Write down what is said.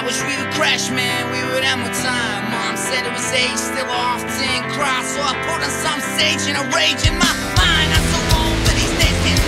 I wish we would crash, man, we would have more time. Mom said it was age, still often cry. So I put on some sage and a rage in my mind. I'm so long for these days, can't